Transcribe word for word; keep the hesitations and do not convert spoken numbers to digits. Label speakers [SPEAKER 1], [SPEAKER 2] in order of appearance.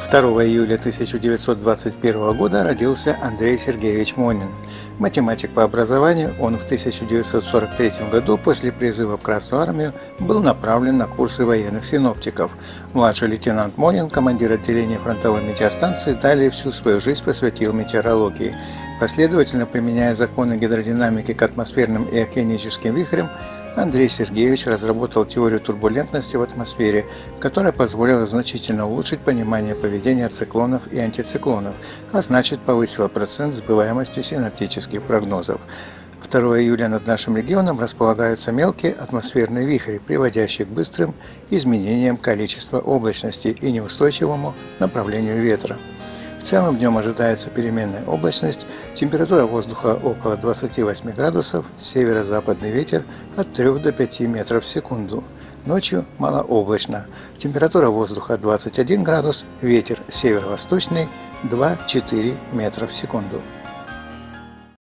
[SPEAKER 1] второго июля тысяча девятьсот двадцать первого года родился Андрей Сергеевич Монин. Математик по образованию, он в тысяча девятьсот сорок третьем году после призыва в Красную армию был направлен на курсы военных синоптиков. Младший лейтенант Монин, командир отделения фронтовой метеостанции, далее всю свою жизнь посвятил метеорологии. Последовательно применяя законы гидродинамики к атмосферным и океаническим вихрям, Андрей Сергеевич разработал теорию турбулентности в атмосфере, которая позволила значительно улучшить понимание поведения циклонов и антициклонов, а значит повысила процент сбываемости синоптических прогнозов. второго июля над нашим регионом располагаются мелкие атмосферные вихри, приводящие к быстрым изменениям количества облачности и неустойчивому направлению ветра. В целом днем ожидается переменная облачность, температура воздуха около двадцати восьми градусов, северо-западный ветер от трёх до пяти метров в секунду. Ночью малооблачно, температура воздуха двадцать один градус, ветер северо-восточный два-четыре метра в секунду.